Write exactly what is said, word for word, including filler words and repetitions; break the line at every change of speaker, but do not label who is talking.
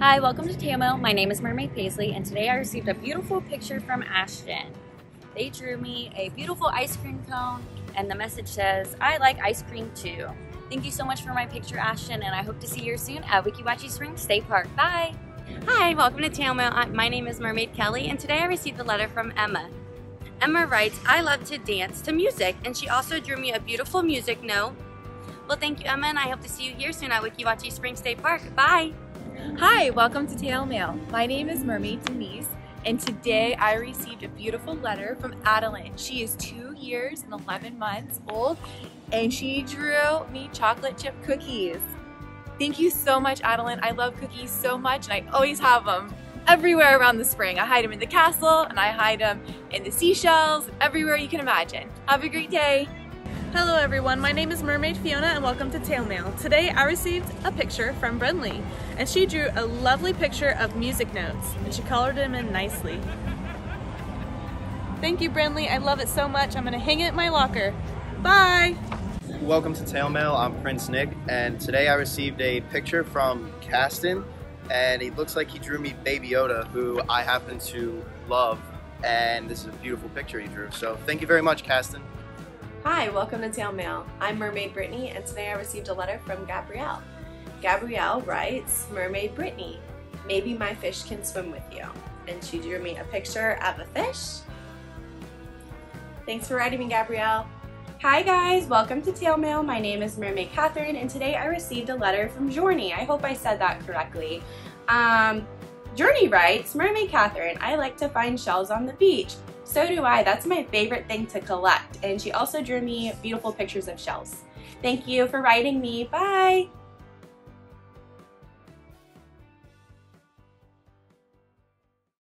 Hi, welcome to Tail Mail. My name is Mermaid Paisley, and today I received a beautiful picture from Ashton. They drew me a beautiful ice cream cone, and the message says, "I like ice cream too." Thank you so much for my picture, Ashton, and I hope to see you soon at Weeki Wachee Springs State Park. Bye!
Hi, welcome to Tail Mail. My name is Mermaid Kelly, and today I received a letter from Emma. Emma writes, "I love to dance to music," and she also drew me a beautiful music note. Well, thank you, Emma, and I hope to see you here soon at Weeki Wachee Springs State Park. Bye!
Hi, welcome to Tail Mail. My name is Mermaid Denise, and today I received a beautiful letter from Adeline. She is two years and eleven months old, and she drew me chocolate chip cookies. Thank you so much, Adeline. I love cookies so much, and I always have them everywhere around the spring. I hide them in the castle, and I hide them in the seashells, everywhere you can imagine. Have a great day.
Hello everyone, my name is Mermaid Fiona and welcome to Tail Mail. Today I received a picture from Brinley and she drew a lovely picture of music notes and she colored them in nicely. Thank you, Brinley, I love it so much. I'm gonna hang it in my locker. Bye!
Welcome to Tail Mail. I'm Prince Nick, and today I received a picture from Caston, and it looks like he drew me Baby Yoda, who I happen to love, and this is a beautiful picture he drew. So thank you very much, Caston.
Hi, welcome to Tail Mail. I'm Mermaid Brittany, and today I received a letter from Gabrielle. Gabrielle writes, "Mermaid Brittany, maybe my fish can swim with you." And she drew me a picture of a fish. Thanks for writing me, Gabrielle. Hi guys, welcome to Tail Mail. My name is Mermaid Catherine, and today I received a letter from Journey. I hope I said that correctly. Um, Journey writes, "Mermaid Catherine, I like to find shells on the beach. So do I. That's my favorite thing to collect." And she also drew me beautiful pictures of shells. Thank you for writing me. Bye!